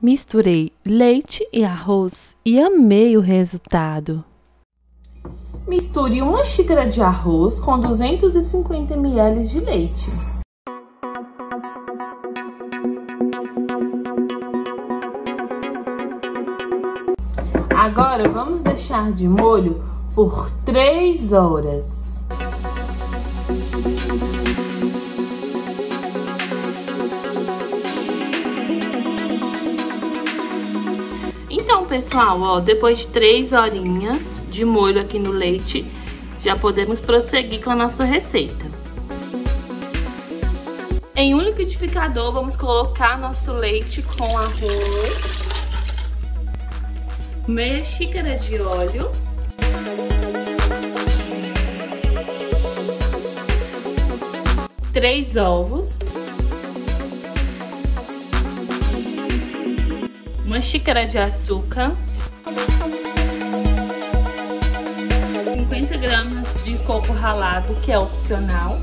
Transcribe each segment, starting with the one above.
Misturei leite e arroz e amei o resultado. Misture 1 xícara de arroz com 250 ml de leite. Agora vamos deixar de molho por 3 horas. Então, pessoal, ó, depois de 3 horinhas de molho aqui no leite, já podemos prosseguir com a nossa receita. Em um liquidificador, vamos colocar nosso leite com arroz, meia xícara de óleo, três ovos, uma xícara de açúcar, 50 gramas de coco ralado, que é opcional,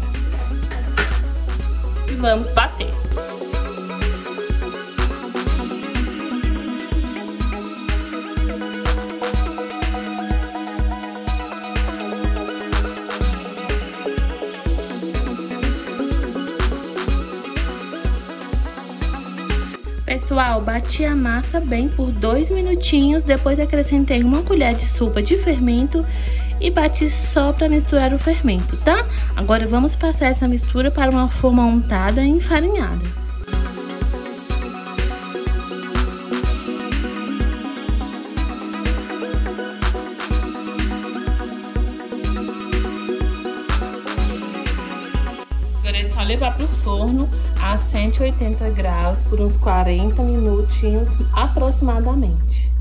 e vamos bater. Pessoal, bati a massa bem por 2 minutinhos, depois acrescentei uma colher de sopa de fermento e bati só para misturar o fermento, tá? Agora vamos passar essa mistura para uma forma untada e enfarinhada. Agora é só levar para o forno a 180 graus por uns 40 minutinhos aproximadamente.